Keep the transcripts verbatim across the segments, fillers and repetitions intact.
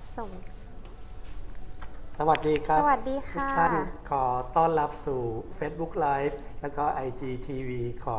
ส่งสวัสดีครับสวัสดีค่ะทุกท่านขอต้อนรับสู่ Facebook Live แล้วก็ ไอ จี ที วี ของ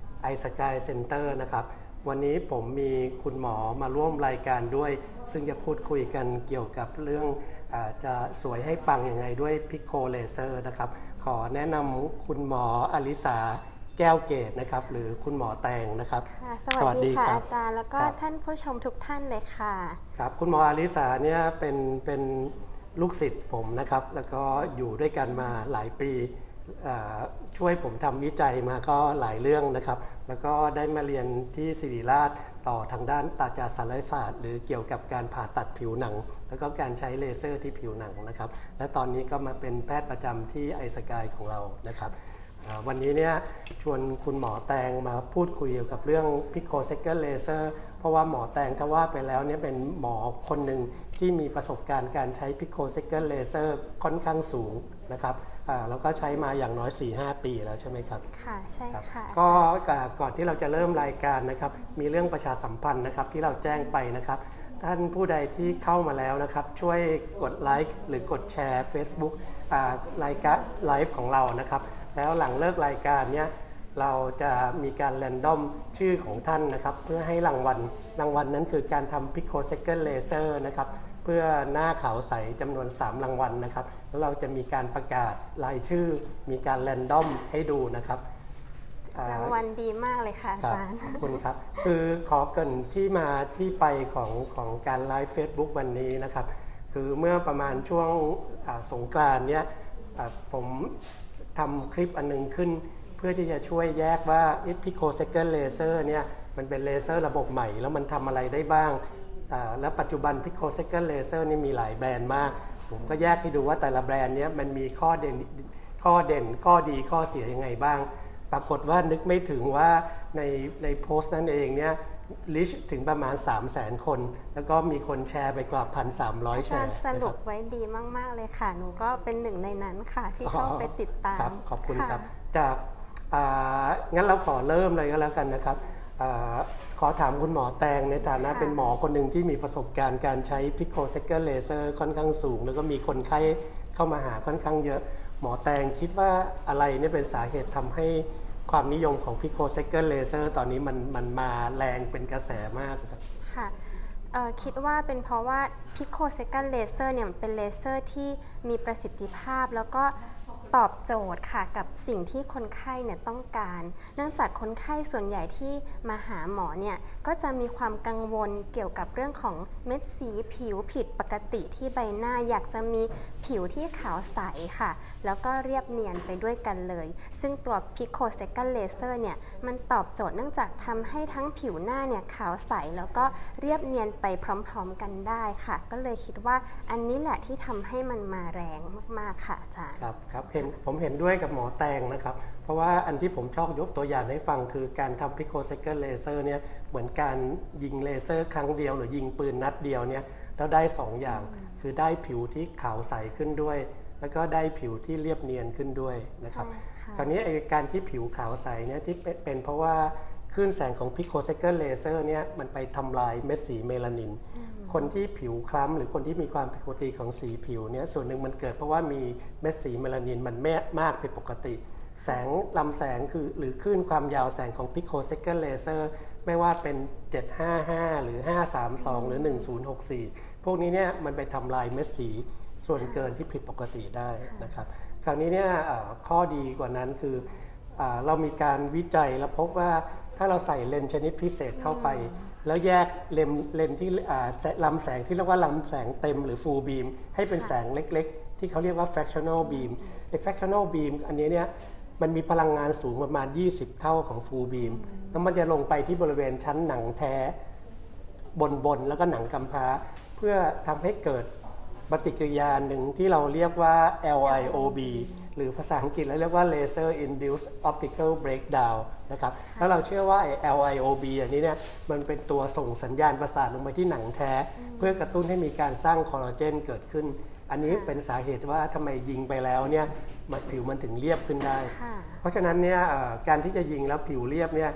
iSky Center นะครับวันนี้ผมมีคุณหมอมาร่วมรายการด้วยซึ่งจะพูดคุยกันเกี่ยวกับเรื่องอาจะสวยให้ปังยังไงด้วยพิโคเลเซอร์นะครับขอแนะนำคุณหมออลิสาแก้วเกตนะครับหรือคุณหมอแตงนะครับสวัสดีค่ะอาจารย์แล้วก็ท่านผู้ชมทุกท่านเลยค่ะครับคุณหมออลิสาเนี่ยเป็นเป็นลูกศิษย์ผมนะครับแล้วก็อยู่ด้วยกันมาหลายปีช่วยผมทำวิจัยมาก็หลายเรื่องนะครับแล้วก็ได้มาเรียนที่ศิริราชต่อทางด้านตาจารศัลยศาสตร์หรือเกี่ยวกับการผ่าตัดผิวหนังแล้วก็การใช้เลเซอร์ที่ผิวหนังนะครับและตอนนี้ก็มาเป็นแพทย์ประจำที่ไอสกายของเรานะครับวันนี้เนี่ยชวนคุณหมอแตงมาพูดคุยเกี่ยวกับเรื่องพิโคเซกเกอร์เลเซอร์เพราะว่าหมอแตงถ้าว่าไปแล้วเนี่ยเป็นหมอคนหนึ่งที่มีประสบการณ์การใช้พิโคเซกเกอร์เลเซอร์ค่อนข้างสูงนะครับแล้วก็ใช้มาอย่างน้อย สี่ห้า ปีแล้วใช่ไหมครับค่ะใช่ค่ะก็ก่อนที่เราจะเริ่มรายการนะครับมีเรื่องประชาสัมพันธ์นะครับที่เราแจ้งไปนะครับท่านผู้ใดที่เข้ามาแล้วนะครับช่วยกดไลค์หรือกดแชร์ Facebook รายการไลฟ์ของเรานะครับแล้วหลังเลิกรายการเนี้ยเราจะมีการแรนดอมชื่อของท่านนะครับเพื่อให้รางวัลรางวัลนั้นคือการทำพิโคเซกเกอร์เลเซอร์นะครับเพื่อหน้าขาวใสจำนวนสามรางวัลนะครับแล้วเราจะมีการประกาศรายชื่อมีการแรนดอมให้ดูนะครับรางวัลดีมากเลยค่ะอาจารย์ขอบคุณครับคือขอเกริ่นที่มาที่ไปของของการไลฟ์ Facebook วันนี้นะครับคือเมื่อประมาณช่วงสงกรานต์เนี้ยผมทำคลิปอันนึงขึ้นเพื่อที่จะช่วยแยกว่าพิโคเซกเกอร์เลเซอร์เนี่ยมันเป็นเลเซอร์ระบบใหม่แล้วมันทำอะไรได้บ้างและปัจจุบันพิโคเซกเกอร์เลเซอร์นี่มีหลายแบรนด์มากผมก็แยกให้ดูว่าแต่ละแบรนด์เนี้ยมันมีข้อเด่นข้อเด่นข้อดีข้อเสียยังไงบ้างปรากฏว่านึกไม่ถึงว่าในในโพสต์นั่นเองเนี่ยลิชถึงประมาณ สามแสน คนแล้วก็มีคนแชร์ไปกว่า หนึ่งพันสามร้อย แชร์สรุปไว้ดีมากๆเลยค่ะหนูก็เป็นหนึ่งในนั้นค่ะที่เข้าไปติดตามครับขอบคุณครับจากงั้นเราขอเริ่มเลยก็แล้วกันนะครับอขอถามคุณหมอแตงในฐานะเป็นหมอคนหนึ่งที่มีประสบการณ์การใช้พิโคเซกเกอร์เลเซอร์ค่อนข้างสูงแล้วก็มีคนไข้เข้ามาหาค่อนข้างเยอะหมอแตงคิดว่าอะไรนี่เป็นสาเหตุทำให้ความนิยมของพิโคเซกเกอร์เลเซอร์ตอนนี้มันมันมาแรงเป็นกระแสมากครับค่ะคิดว่าเป็นเพราะว่าพิโคเซกเกอร์เลเซอร์เนี่ยเป็นเลเซอร์ที่มีประสิทธิภาพแล้วก็ตอบโจทย์ค่ะกับสิ่งที่คนไข้เนี่ยต้องการเนื่องจากคนไข้ส่วนใหญ่ที่มาหาหมอเนี่ยก็จะมีความกังวลเกี่ยวกับเรื่องของเม็ดสีผิวผิดปกติที่ใบหน้าอยากจะมีผิวที่ขาวใสค่ะแล้วก็เรียบเนียนไปด้วยกันเลยซึ่งตัวพิโคเซกเกอร์เลเซอร์เนี่ยมันตอบโจทย์เนื่องจากทำให้ทั้งผิวหน้าเนี่ยขาวใสแล้วก็เรียบเนียนไปพร้อมๆกันได้ค่ะก็เลยคิดว่าอันนี้แหละที่ทำให้มันมาแรงมากๆค่ะอาจารย์ครับครับเห็นผมเห็นด้วยกับหมอแตงนะครับเพราะว่าอันที่ผมชอบยกตัวอย่างให้ฟังคือการทำพิโคเซกเกอร์เลเซอร์เนี่ยเหมือนการยิงเลเซอร์ครั้งเดียวหรือยิงปืนนัดเดียวเนี่ยแล้วได้สองอย่างคือได้ผิวที่ขาวใสขึ้นด้วยแล้วก็ได้ผิวที่เรียบเนียนขึ้นด้วยนะครับคราวนี้การที่ผิวขาวใสเนี่ยที่เป็นเพราะว่าคลื่นแสงของพิโคเซกเกอร์เลเซอร์เนี่ยมันไปทำลายเม็ดสีเมลานินคนที่ผิวคล้ำหรือคนที่มีความผิดปกติของสีผิวเนี่ยส่วนหนึ่งมันเกิดเพราะว่ามีเม็ดสีเมลานินมันมากผิดปกติแสงลำแสงคือหรือคลื่นความยาวแสงของพิโคเซกเกอร์เลเซอร์ไม่ว่าเป็นเจ็ดห้าห้าหรือห้าสามสองหรือหนึ่งศูนย์หกสี่พวกนี้เนี่ยมันไปทำลายเม็ดสีส่วนเกินที่ผิดปกติได้นะครับคราวนี้เนี่ยข้อดีกว่านั้นคือเรามีการวิจัยแล้วพบว่าถ้าเราใส่เลนส์ชนิดพิเศษเข้าไปแล้วแยกเลนเลนที่ลำแสงที่เรียกว่าลำแสงเต็มหรือ full beam ให้เป็นแสงเล็กๆที่เขาเรียกว่า fractional beam ไอ้ fractional beam อันนี้เนี่ยมันมีพลังงานสูงประมาณยี่สิบเท่าของ full beam แล้วมันจะลงไปที่บริเวณชั้นหนังแท้บนๆแล้วก็หนังกำพร้าเพื่อทำให้เกิดปฏิกิริยาหนึ่งที่เราเรียกว่า แอล ไอ โอ บี หรือภาษาอังกฤษเราเรียกว่า Laser Induced Optical Breakdown นะครับแล้วเราเชื่อว่า แอล ไอ โอ บี อันนี้เนี่ยมันเป็นตัวส่งสัญญาณประสาทลงไปที่หนังแท้เพื่อกระตุ้นให้มีการสร้างคอลลาเจนเกิดขึ้นอันนี้เป็นสาเหตุว่าทำไมยิงไปแล้วเนี่ยผิวมันถึงเรียบขึ้นได้เพราะฉะนั้นเนี่ยการที่จะยิงแล้วผิวเรียบเนี่ย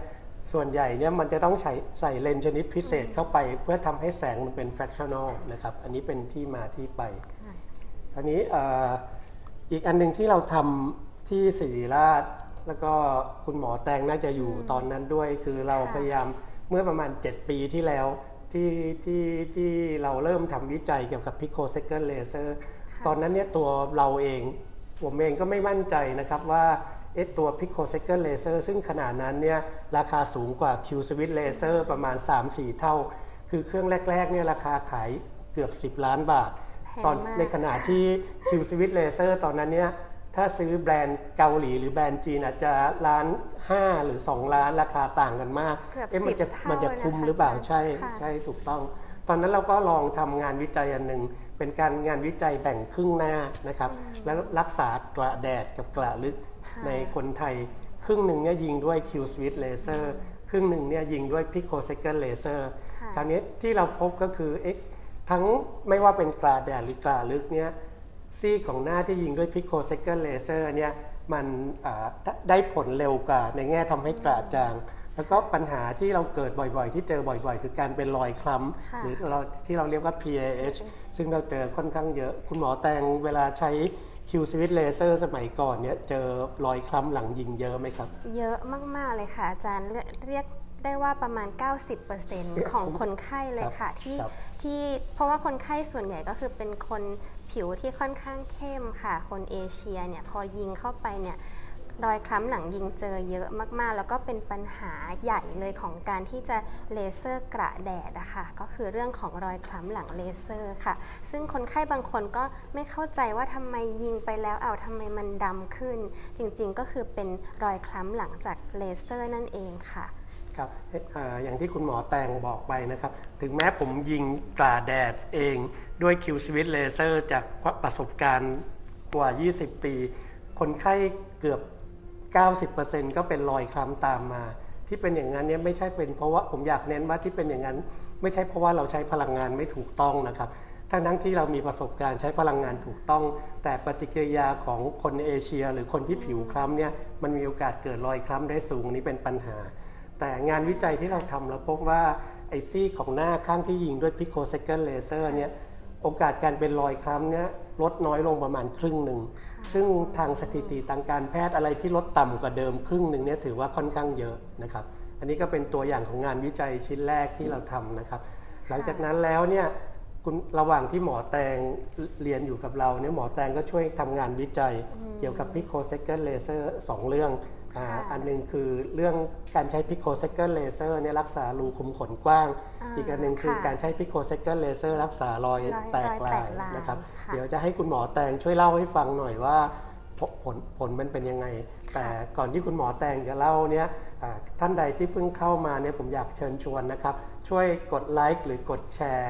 ส่วนใหญ่เนี่ยมันจะต้องใช้ใส่เลนส์ชนิดพิเศษเข้าไปเพื่อทำให้แสงมันเป็น fractional นะครับอันนี้เป็นที่มาที่ไปอันนี้อีกอันหนึ่งที่เราทำที่ศิริราชแล้วก็คุณหมอแตงน่าจะอยู่ตอนนั้นด้วยคือเราพยายามเมื่อประมาณเจ็ดปีที่แล้วที่ที่ที่เราเริ่มทำวิจัยเกี่ยวกับ picosecond laser ตอนนั้นเนี่ยตัวเราเองผมเองก็ไม่มั่นใจนะครับว่าเอตัว picosecond laser ซึ่งขนาดนั้นเนี่ยราคาสูงกว่า Q-switch laser ประมาณ สามถึงสี่ เท่าคือเครื่องแรกๆเนี่ยราคาขายเกือบสิบล้านบาทตอนในขณะที่ Q-switch laser ตอนนั้นเนี่ยถ้าซื้อแบรนด์เกาหลีหรือแบรนด์จีนอาจจะล้านห้าหรือสองล้านราคาต่างกันมากเอ๊ะมันจะมันจะคุ้มหรือเปล่าใช่ใช่ถูกต้องตอนนั้นเราก็ลองทำงานวิจัยอันหนึ่งเป็นการงานวิจัยแบ่งครึ่งหน้านะครับแล้วรักษากระแดดกับกระลึกในคนไทยครึ่งหนึ่งเนี่ยยิงด้วย Q-switch laser ครึ่งหนึ่งเนี่ยยิงด้วย picosecond laser คราวนี้ที่เราพบก็คือเอ๊ะทั้งไม่ว่าเป็นกระแดดหรือกระลึกเนี่ยซี่ของหน้าที่ยิงด้วย picosecond laser เนี่ยมันได้ผลเร็วกว่าในแง่ทำให้กระจางแล้วก็ปัญหาที่เราเกิดบ่อยๆที่เจอบ่อยๆคือการเป็นรอยคล้ำหรือเราที่เราเรียกว่า พี เอ เอช ซึ่งเราเจอค่อนข้างเยอะคุณหมอแตงเวลาใช้ Q-switch laser สมัยก่อนเนี่ยเจอรอยคล้ำหลังยิงเยอะไหมครับเยอะมากๆเลยค่ะอาจารย์เรียกได้ว่าประมาณ เก้าสิบเปอร์เซ็นต์ ของคนไข้เลยค่ะที่ที่เพราะว่าคนไข้ส่วนใหญ่ก็คือเป็นคนผิวที่ค่อนข้างเข้มค่ะคนเอเชียเนี่ยพอยิงเข้าไปเนี่ยรอยคล้ำหลังยิงเจอเยอะมากๆแล้วก็เป็นปัญหาใหญ่เลยของการที่จะเลเซอร์กระแดดอะค่ะก็คือเรื่องของรอยคล้ำหลังเลเซอร์ค่ะซึ่งคนไข้บางคนก็ไม่เข้าใจว่าทำไมยิงไปแล้วเอาทำไมมันดำขึ้นจริงๆก็คือเป็นรอยคล้ำหลังจากเลเซอร์นั่นเองค่ะครับ อ, อย่างที่คุณหมอแตงบอกไปนะครับถึงแม้ผมยิงกระแดดเองด้วย Q-switch laser จากประสบการณ์กว่ายี่สิบปีคนไข้เกือบเก้าสิบเปอร์เซ็นต์ ก็เป็นรอยคล้ำตามมาที่เป็นอย่างนั้นเนี่ยไม่ใช่เป็นเพราะว่าผมอยากเน้นว่าที่เป็นอย่างนั้นไม่ใช่เพราะว่าเราใช้พลังงานไม่ถูกต้องนะครับทั้งทั้งที่เรามีประสบการณ์ใช้พลังงานถูกต้องแต่ปฏิกิริยาของคนเอเชียหรือคนที่ผิวคล้ำเนี่ยมันมีโอกาสเกิดรอยคล้ำได้สูงนี้เป็นปัญหาแต่งานวิจัยที่เราทำเราพบว่าไอซี่ของหน้าข้างที่ยิงด้วย picosecond laser เนี่ยโอกาสการเป็นรอยคล้ำเนี่ยลดน้อยลงประมาณครึ่งหนึ่งซึ่งทางสถิติทางการแพทย์อะไรที่ลดต่ำกว่าเดิมครึ่งหนึ่งเนี่ยถือว่าค่อนข้างเยอะนะครับอันนี้ก็เป็นตัวอย่างของงานวิจัยชิ้นแรกที่เราทำนะครับหลังจากนั้นแล้วเนี่ยคุณระหว่างที่หมอแตงเรียนอยู่กับเราเนี่ยหมอแตงก็ช่วยทำงานวิจัยเกี่ยวกับ picosecond laser สองเรื่องอันนึงคือเรื่องการใช้ picosecond laser เนี่ยรักษารูขุมขนกว้างอีกอันนึงคือการใช้ picosecond laser รักษารอยแตกลายนะครับเดี๋ยวจะให้คุณหมอแตงช่วยเล่าให้ฟังหน่อยว่าผลผลมันเป็นยังไงแต่ก่อนที่คุณหมอแตงจะเล่าเนี่ยท่านใดที่เพิ่งเข้ามาเนี่ยผมอยากเชิญชวนนะครับช่วยกดไลค์หรือกดแชร์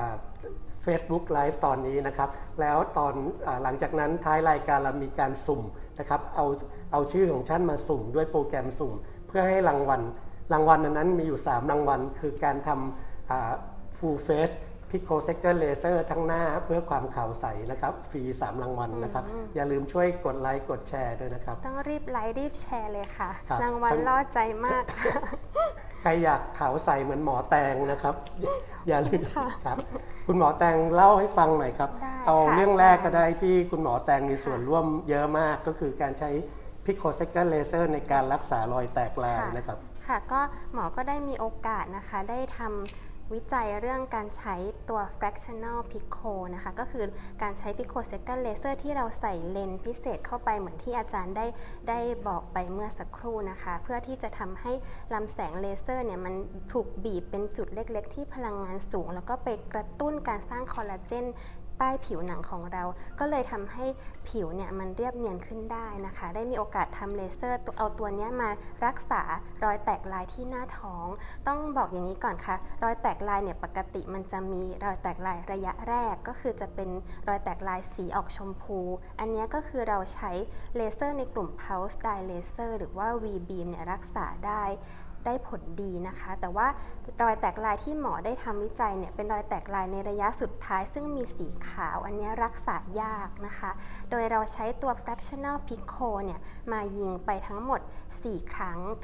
Facebook Live ตอนนี้นะครับแล้วตอนหลังจากนั้นท้ายรายการเรามีการสุ่มนะครับเอาเอาชื่อของท่านมาสุ่มด้วยโปรแกรมสุ่มเพื่อให้รางวัลรางวัลนั้นมีอยู่สามรางวัลคือการทำ Full Face Picosecond Laser ทั้งหน้าเพื่อความขาวใสนะครับฟรีสามรางวัลนะครับอย่าลืมช่วยกดไลค์กดแชร์ด้วยนะครับต้องรีบไลค์รีบแชร์เลยค่ะรางวัลล่อใจมากค่ะใครอยากขาวใสเหมือนหมอแตงนะครับอย่าลืมครับคุณหมอแตงเล่าให้ฟังหน่อยครับเอาเรื่องแรกก็ได้ที่คุณหมอแตงมีส่วนร่วมเยอะมากก็คือการใช้ picosecond laser ในการรักษารอยแตกลายนะครับค่ะก็หมอก็ได้มีโอกาสนะคะได้ทำวิจัยเรื่องการใช้ตัว fractional pico นะคะก็คือการใช้ picosecond laser ที่เราใส่เลนส์พิเศษเข้าไปเหมือนที่อาจารย์ได้ได้บอกไปเมื่อสักครู่นะคะเพื่อที่จะทำให้ลำแสงเลเซอร์เนี่ยมันถูกบีบเป็นจุดเล็กๆที่พลังงานสูงแล้วก็ไปกระตุ้นการสร้างคอลลาเจนใต้ผิวหนังของเราก็เลยทำให้ผิวเนี่ยมันเรียบเนียนขึ้นได้นะคะได้มีโอกาสทำเลเซอร์เอาตัวนี้มารักษารอยแตกลายที่หน้าท้องต้องบอกอย่างนี้ก่อนค่ะรอยแตกลายเนี่ยปกติมันจะมีรอยแตกลายระยะแรกก็คือจะเป็นรอยแตกลายสีออกชมพูอันนี้ก็คือเราใช้เลเซอร์ในกลุ่ม Pulse Dye Laser หรือว่า V-beam เนี่ยรักษาได้ได้ผลดีนะคะแต่ว่ารอยแตกลายที่หมอได้ทำวิจัยเนี่ยเป็นรอยแตกลายในระยะสุดท้ายซึ่งมีสีขาวอันนี้รักษายากนะคะโดยเราใช้ตัว fractional pico เนี่ยมายิงไปทั้งหมดสี่ครั้งทุก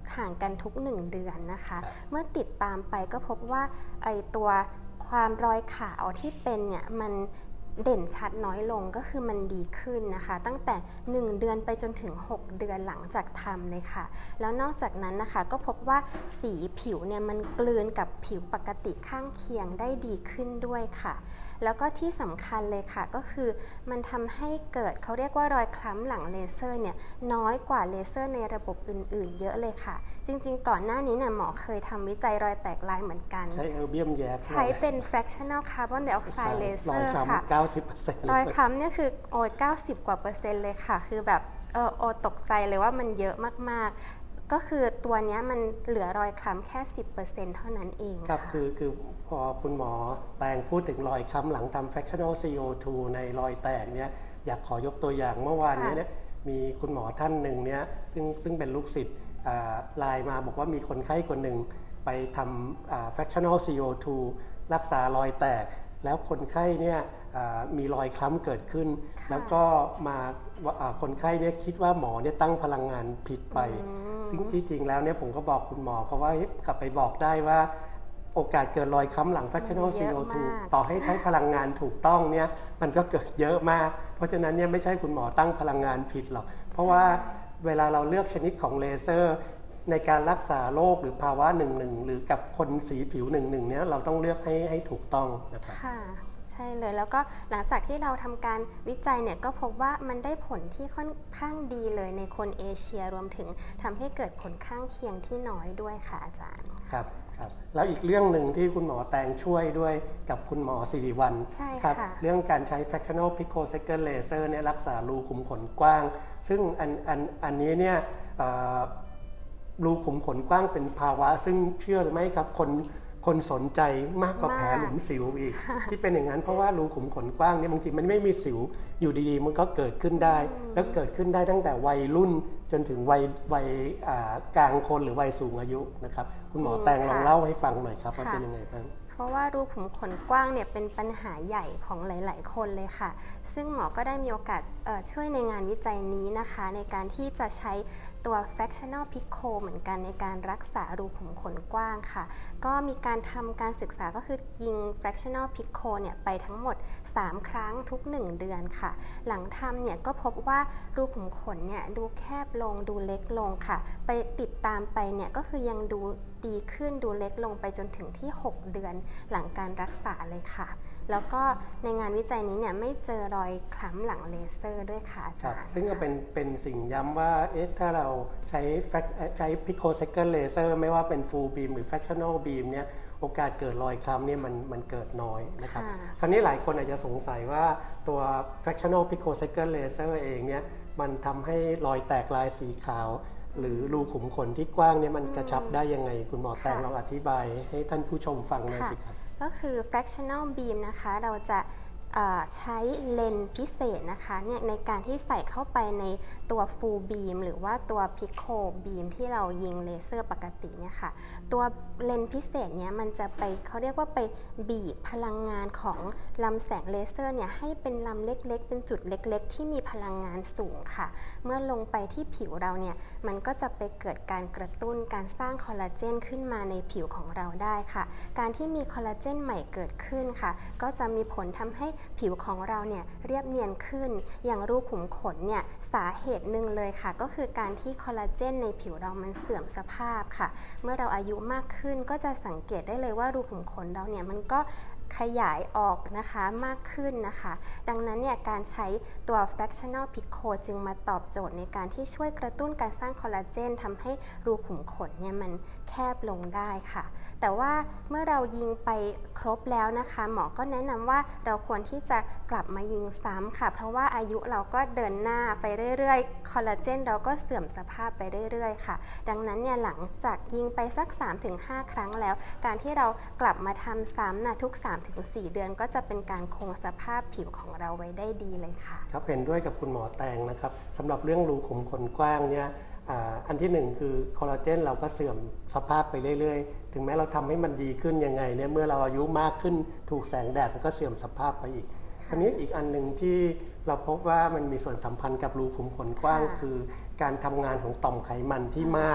ห่างกันทุกหนึ่งเดือนนะคะเมื่อติดตามไปก็พบว่าไอตัวความรอยขาวที่เป็นเนี่ยมันเด่นชัดน้อยลงก็คือมันดีขึ้นนะคะตั้งแต่หนึ่งเดือนไปจนถึงหกเดือนหลังจากทำเลยค่ะแล้วนอกจากนั้นนะคะก็พบว่าสีผิวเนี่ยมันกลืนกับผิวปกติข้างเคียงได้ดีขึ้นด้วยค่ะแล้วก็ที่สำคัญเลยค่ะก็คือมันทำให้เกิดเขาเรียกว่ารอยคล้ำหลังเลเซอร์เนี่ยน้อยกว่าเลเซอร์ในระบบอื่นๆเยอะเลยค่ะจริงๆก่อนหน้านี้เนี่ยหมอเคยทำวิจัยรอยแตกลายเหมือนกันใช้เออร์เบียมแยกใช้เป็น fractional carbon dioxide laser ค่ะเก้าสิบเปอร์เซ็นต์รอยคล้ำเนี่ยคือโอ้ยเก้าสิบกว่าเปอร์เซ็นต์เลยค่ะคือแบบเออโอตกใจเลยว่ามันเยอะมากๆก็คือตัวนี้มันเหลือรอยคล้ำแค่ สิบเปอร์เซ็นต์ เท่านั้นเองครับคือคือพอคุณหมอแปลงพูดถึงรอยคล้ำหลังทำ fractional ซี โอ ทู ในรอยแตกเนี่ยอยากขอยกตัวอย่างเมื่อวานนี้เนี่ยมีคุณหมอท่านหนึ่งเนี่ยซึ่งซึ่งเป็นลูกศิษย์ไลน์มาบอกว่ามีคนไข้คนหนึ่งไปทำ fractional ซี โอ ทู รักษารอยแตกแล้วคนไข้เนี่ยมีรอยคล้ำเกิดขึ้นแล้วก็มาคนไข้เนี่ยคิดว่าหมอเนี่ยตั้งพลังงานผิดไปซึ่งที่จริงแล้วเนี่ยผมก็บอกคุณหมอเขาว่ากลับไปบอกได้ว่าโอกาสเกิดรอยคล้ำหลัง fractional ซี โอ ทู ต่อให้ใช้พลังงานถูกต้องเนี่ยมันก็เกิดเยอะมากเพราะฉะนั้นเนี่ยไม่ใช่คุณหมอตั้งพลังงานผิดหรอกเพราะว่าเวลาเราเลือกชนิดของเลเซอร์ในการรักษาโรคหรือภาวะหนึ่งหนึ่งหรือกับคนสีผิวหนึ่งหนึ่งเนี้ยเราต้องเลือกให้ให้ถูกต้องนะครับค่ะใช่เลยแล้วก็หลังจากที่เราทำการวิจัยเนี่ยก็พบว่ามันได้ผลที่ค่อนข้างดีเลยในคนเอเชียรวมถึงทำให้เกิดผลข้างเคียงที่น้อยด้วยค่ะอาจารย์ครับครับแล้วอีกเรื่องหนึ่งที่คุณหมอแตงช่วยด้วยกับคุณหมอสิริวัลย์ครับเรื่องการใช้ fractional picosecond laser เนี่ยรักษารูขุมขนกว้างซึ่งอันอันอันนี้เนี่ยรูขุมขนกว้างเป็นภาวะซึ่งเชื่อหรือไม่ครับคนคนสนใจมากกว่าแผลหลุมสิวอีกที่เป็นอย่างนั้นเพราะว่ารูขุมขนกว้างเนี่ยบางทีมันไม่มีสิวอยู่ดีๆมันก็เกิดขึ้นได้แล้วเกิดขึ้นได้ตั้งแต่วัยรุ่นจนถึงวัยวัยกลางคนหรือวัยสูงอายุนะครับคุณหมอแตงลองเล่าให้ฟังหน่อยครับว่าเป็นยังไงบ้างเพราะว่ารูขุมขนกว้างเนี่ยเป็นปัญหาใหญ่ของหลายๆคนเลยค่ะซึ่งหมอก็ได้มีโอกาสช่วยในงานวิจัยนี้นะคะในการที่จะใช้ตัว fractional pico เหมือนกันในการรักษารูขุมขนกว้างค่ะก็มีการทำการศึกษาก็คือยิง fractional pico เนี่ยไปทั้งหมดสามครั้งทุกหนึ่งเดือนค่ะหลังทำเนี่ยก็พบว่ารูขุมขนเนี่ยดูแคบลงดูเล็กลงค่ะไปติดตามไปเนี่ยก็คือยังดูดีขึ้นดูเล็กลงไปจนถึงที่หกเดือนหลังการรักษาเลยค่ะแล้วก็ในงานวิจัยนี้เนี่ยไม่เจอรอยคล้ำหลังเลเซอร์ด้วยค่ะอาจารย์ซึ่งก็เป็นเป็นสิ่งย้ำว่าเอ๊ะถ้าเราใช้ใช้ picosecond laser ไม่ว่าเป็น full beam หรือ fractional beam เนี่ยโอกาสเกิดรอยคล้ำเนี่ยมันมันเกิดน้อยนะครับคราวนี้หลายคนอาจจะสงสัยว่าตัว fractional picosecond laser เองเนี่ยมันทำให้รอยแตกลายสีขาวหรือรูขุมขนที่กว้างเนี่ยมันกระชับได้ยังไงคุณหมอแตงลองอธิบายให้ท่านผู้ชมฟังหน่อยสิครับก็คือ fractional beam นะคะเราจะใช้เลนส์พิเศษนะคะเนี่ยในการที่ใส่เข้าไปในตัว full beam หรือว่าตัว pico beam ที่เรายิงเลเซอร์ปกติเนี่ยค่ะตัวเลนส์พิเศษเนี่ยมันจะไปเขาเรียกว่าไปบีบพลังงานของลำแสงเลเซอร์เนี่ยให้เป็นลำเล็กๆเป็นจุดเล็กๆที่มีพลังงานสูงค่ะเมื่อลงไปที่ผิวเราเนี่ยมันก็จะไปเกิดการกระตุ้นการสร้างคอลลาเจนขึ้นมาในผิวของเราได้ค่ะการที่มีคอลลาเจนใหม่เกิดขึ้นค่ะก็จะมีผลทำให้ผิวของเราเนี่ยเรียบเนียนขึ้นอย่างรูขุมขนเนี่ยสาเหตุหนึ่งเลยค่ะก็คือการที่คอลลาเจนในผิวเรามันเสื่อมสภาพค่ะเมื่อเราอายุมากขึ้นก็จะสังเกตได้เลยว่ารูขุมขนเราเนี่ยมันก็ขยายออกนะคะมากขึ้นนะคะดังนั้นเนี่ยการใช้ตัว fractional pico จึงมาตอบโจทย์ในการที่ช่วยกระตุ้นการสร้างคอลลาเจนทำให้รูขุมขนเนี่ยมันแคบลงได้ค่ะแต่ว่าเมื่อเรายิงไปครบแล้วนะคะหมอก็แนะนำว่าเราควรที่จะกลับมายิงซ้ำค่ะเพราะว่าอายุเราก็เดินหน้าไปเรื่อยๆคอลลาเจนเราก็เสื่อมสภาพไปเรื่อยๆค่ะดังนั้นเนี่ยหลังจากยิงไปสัก สามถึงห้า ครั้งแล้วการที่เรากลับมาทำซ้ำนะทุก สามถึงสี่ เดือนก็จะเป็นการคงสภาพผิวของเราไว้ได้ดีเลยค่ะครับเห็นด้วยกับคุณหมอแตงนะครับสำหรับเรื่องรูขุมขนกว้างเนี่ยอันที่หนึ่งคือคอลลาเจนเราก็เสื่อมสภาพไปเรื่อยๆถึงแม้เราทำให้มันดีขึ้นยังไงเนี่ยเมื่อเราอายุมากขึ้นถูกแสงแดดมันก็เสื่อมสภาพไปอีกทีนี้อีกอันหนึ่งที่เราพบว่ามันมีส่วนสัมพันธ์กับรูขุมขนกว้างคือการทำงานของต่อมไขมันที่มาก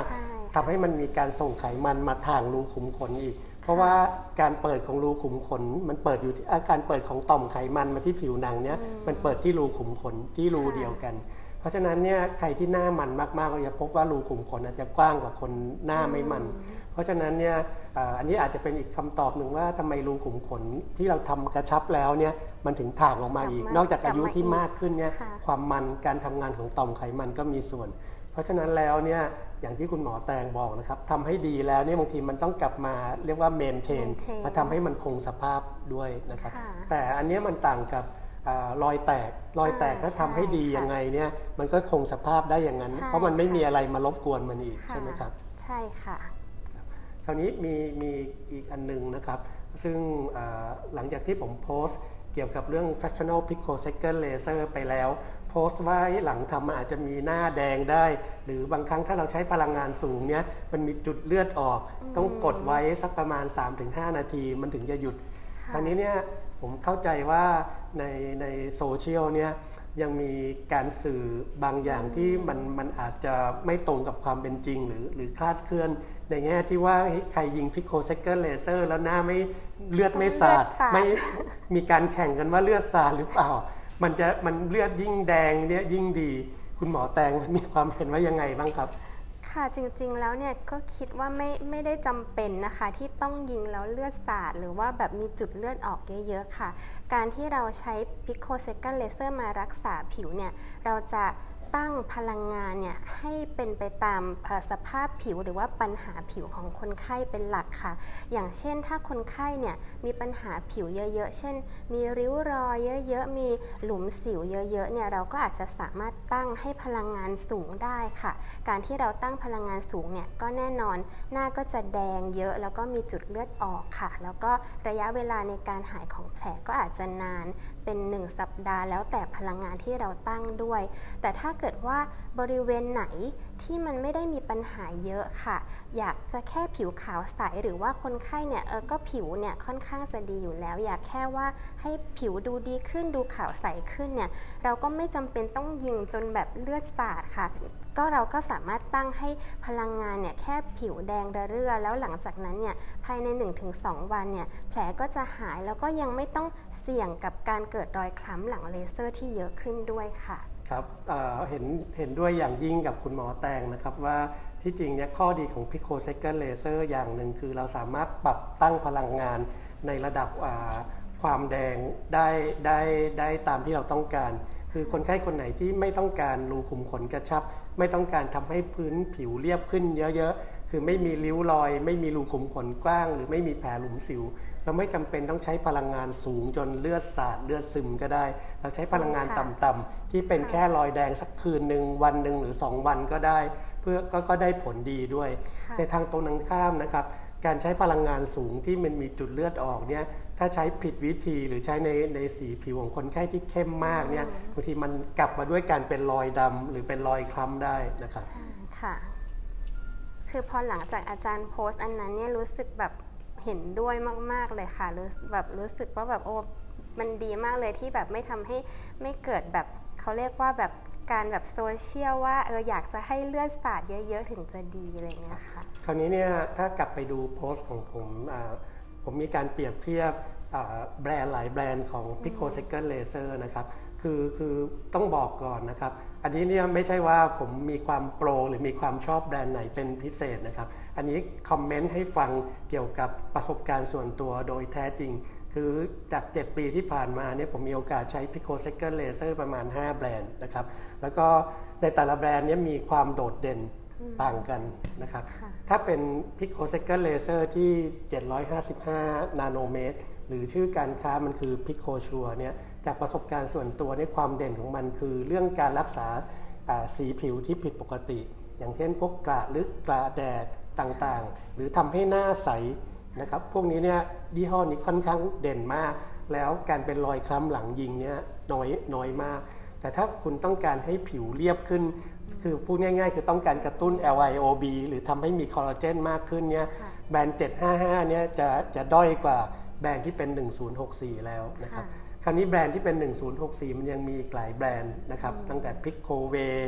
ทำให้มันมีการส่งไขมันมาทางรูขุมขนอีกเพราะว่าการเปิดของรูขุมขนมันเปิดอยู่ที่การเปิดของต่อมไขมันมาที่ผิวหนังเนี่ยมันเปิดที่รูขุมขนที่รูเดียวกันเพราะฉะนั้นเนี่ยใครที่หน้ามันมากๆก็จะพบว่ารูขุมขนอาจจะกว้างกว่าคนหน้าไม่มันเพราะฉะนั้นเนี่ยอันนี้อาจจะเป็นอีกคำตอบหนึ่งว่าทำไมรูขุมขนที่เราทำกระชับแล้วเนี่ยมันถึงถ่างออกมาอีกนอกจากอายุที่มากขึ้นเนี่ยความมันการทำงานของต่อมไขมันก็มีส่วนเพราะฉะนั้นแล้วเนี่ยอย่างที่คุณหมอแตงบอกนะครับทำให้ดีแล้วเนี่ยบางทีมันต้องกลับมาเรียกว่าเมนเทนมาทำให้มันคงสภาพด้วยนะครับแต่อันนี้มันต่างกับรอยแตกรอยแตกถ้าทำให้ดียังไงเนี่ยมันก็คงสภาพได้อย่างนั้นเพราะมันไม่มีอะไรมารบกวนมันอีกใช่ไหมครับใช่ค่ะคราวนี้มีมีอีกอันนึงนะครับซึ่งหลังจากที่ผมโพสต์เกี่ยวกับเรื่อง fractional picosecond laser ไปแล้วโพสต์ว่าหลังทำมันอาจจะมีหน้าแดงได้หรือบางครั้งถ้าเราใช้พลังงานสูงเนี่ยมันมีจุดเลือดออกต้องกดไว้สักประมาณ สามถึงห้า นาทีมันถึงจะหยุดคราวนี้เนี่ยผมเข้าใจว่าในในโซเชียลเนี่ยยังมีการสื่อบางอย่างที่มันมันอาจจะไม่ตรงกับความเป็นจริงหรือหรือคลาดเคลื่อนในแง่ที่ว่าใครยิงพิโคเซกเกอร์เลเซอร์แล้วหน้าไม่เลือดไม่สาดไม่มีการแข่งกันว่าเลือดสาดหรือเปล่ามันจะมันเลือดยิ่งแดงเนี่ยยิ่งดีคุณหมอแตงมีความเห็นว่ายังไงบ้างครับค่ะจริงๆแล้วเนี่ยก็คิดว่าไม่ไม่ได้จำเป็นนะคะที่ต้องยิงแล้วเลือดสาดหรือว่าแบบมีจุดเลือดออกเยอะๆค่ะการที่เราใช้พิโคเซกันเลเซอร์มารักษาผิวเนี่ยเราจะตั้งพลังงานเนี่ยให้เป็นไปตามสภาพผิวหรือว่าปัญหาผิวของคนไข้เป็นหลักค่ะอย่างเช่นถ้าคนไข้เนี่ยมีปัญหาผิวเยอะๆเช่นมีริ้วรอยเยอะๆมีหลุมสิวเยอะๆเนี่ยเราก็อาจจะสามารถตั้งให้พลังงานสูงได้ค่ะการที่เราตั้งพลังงานสูงเนี่ยก็แน่นอนหน้าก็จะแดงเยอะแล้วก็มีจุดเลือดออกค่ะแล้วก็ระยะเวลาในการหายของแผลก็อาจจะนานเป็นหนึ่งสัปดาห์แล้วแต่พลังงานที่เราตั้งด้วยแต่ถ้าเกิดว่าบริเวณไหนที่มันไม่ได้มีปัญหาเยอะค่ะอยากจะแค่ผิวขาวใสหรือว่าคนไข้เนี่ยเออก็ผิวเนี่ยค่อนข้างจะดีอยู่แล้วอยากแค่ว่าให้ผิวดูดีขึ้นดูขาวใสขึ้นเนี่ยเราก็ไม่จำเป็นต้องยิงจนแบบเลือดสาดค่ะก็เราก็สามารถตั้งให้พลังงานเนี่ยแค่ผิวแดงระเรื่อแล้วหลังจากนั้นเนี่ยภายใน หนึ่งถึงสอง วันเนี่ยแผลก็จะหายแล้วก็ยังไม่ต้องเสี่ยงกับการเกิดรอยคล้ำหลังเลเซอร์ที่เยอะขึ้นด้วยค่ะครับ เ, เห็นเห็นด้วยอย่างยิ่งกับคุณหมอแตงนะครับว่าที่จริงเนี่ยข้อดีของ Picosecond Laser อย่างหนึ่งคือเราสามารถปรับตั้งพลังงานในระดับความแดงได้ได้ได้ตามที่เราต้องการคือคนไข้คนไหนที่ไม่ต้องการรูขุมขนกระชับไม่ต้องการทำให้พื้นผิวเรียบขึ้นเยอะๆคือไม่มีริ้วรอยไม่มีรูขุมขนกว้างหรือไม่มีแผลหลุมสิวเราไม่จำเป็นต้องใช้พลังงานสูงจนเลือดสาดเลือดซึมก็ได้เราใช้พลังงานต่ำๆที่เป็นแค่รอยแดงสักคืนหนึ่งวันหนึ่งหรือสองวันก็ได้เพื่อ ก, ก็ได้ผลดีด้วยในทางตรงกันข้ามนะครับการใช้พลังงานสูงที่มันมีจุดเลือดออกเนี่ยถ้าใช้ผิดวิธีหรือใช้ในในสีผิวของคนไข้ที่เข้มมากเนี่ยบางทีมันกลับมาด้วยการเป็นรอยดำหรือเป็นรอยคล้ำได้นะครับใช่ค่ะคือพอหลังจากอาจารย์โพสต์อันนั้นเนี่ยรู้สึกแบบเห็นด้วยมากๆเลยค่ะรู้แบบรู้สึกว่าแบบโอ้มันดีมากเลยที่แบบไม่ทำให้ไม่เกิดแบบเขาเรียกว่าแบบการแบบโซเชียลว่าเอออยากจะให้เลือดสาดเยอะๆถึงจะดีอะไรเงี้ยค่ะคราวนี้เนี่ยถ้ากลับไปดูโพสต์ของผมผมมีการเปรียบเทียบแบรนด์หลายแบรนด์ของ Picosecond Laser นะครับคือคือต้องบอกก่อนนะครับอันนี้เนี่ยไม่ใช่ว่าผมมีความโปรหรือมีความชอบแบรนด์ไหนเป็นพิเศษนะครับอันนี้คอมเมนต์ให้ฟังเกี่ยวกับประสบการณ์ส่วนตัวโดยแท้จริงคือจากเจ็ดปีที่ผ่านมาเนี่ยผมมีโอกาสใช้ Picosecond Laser ประมาณห้าแบรนด์นะครับแล้วก็ในแต่ละแบรนด์เนี่ยมีความโดดเด่นต่างกันนะครับถ้าเป็น Picosecond Laser ที่เจ็ดร้อยห้าสิบห้านาโนเมตรหรือชื่อการค้ามันคือ Picosure เนี่ยจากประสบการณ์ส่วนตัวในความเด่นของมันคือเรื่องการรักษาสีผิวที่ผิดปกติอย่างเช่นพวกกระลึกกระแดดต่างๆหรือทำให้หน้าใสนะครับพวกนี้เนี่ยยี่ห้อนี้ค่อนข้างเด่นมากแล้วการเป็นรอยคล้ำหลังยิงเนี่ยน้อยน้อยมากแต่ถ้าคุณต้องการให้ผิวเรียบขึ้นคือพูดง่ายๆคือต้องการกระตุ้น แอล ไอ โอ บี หรือทำให้มีคอลลาเจนมากขึ้นเนี่ยแบรนด์เจ็ดห้าห้าเนี่ยจะจะด้อยกว่าแบรนด์ที่เป็นหนึ่งศูนย์หกสี่แล้วนะครับคราวนี้แบรนด์ที่เป็นหนึ่งศูนย์หกสี่มันยังมีอีกหลายแบรนด์นะครับตั้งแต่ Picowe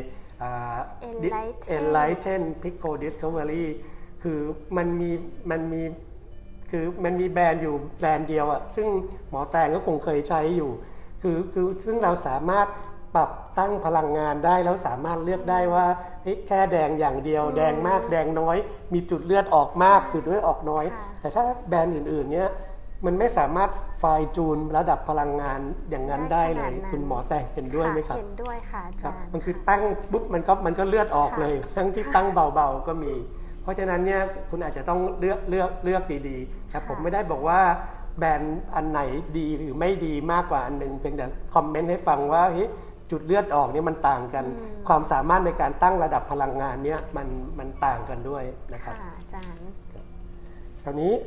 Enlighten Pico Discovery คือมันมีมันมีคือมันมีแบรนด์อยู่แบรนด์เดียวอะซึ่งหมอแตงก็คงเคยใช้อยู่คือคือซึ่งเราสามารถปรับตั้งพลังงานได้แล้วสามารถเลือกได้ว่าแค่แดงอย่างเดียวแดงมากแดงน้อยมีจุดเลือดออกมากจุดเลือดออกน้อยแต่ถ้าแบรนด์อื่นๆเนี้ยมันไม่สามารถไฟล์จูนระดับพลังงานอย่างนั้นได้เลยคุณหมอแต่เห็นด้วยไหมครับเห็นด้วยค่ะอาจารย์มันคือตั้งปุ๊บมันก็มันก็เลือดออกเลยทั้งที่ตั้งเบาๆก็มีเพราะฉะนั้นเนี่ยคุณอาจจะต้องเลือกเลือกเลือกดีๆแต่ผมไม่ได้บอกว่าแบรนด์อันไหนดีหรือไม่ดีมากกว่าอันหนึ่งเพียงแต่คอมเมนต์ให้ฟังว่าจุดเลือดออกเนี่ยมันต่างกันความสามารถในการตั้งระดับพลังงานเนี่ยมันมันต่างกันด้วยนะครับอาจารย์คราวนี้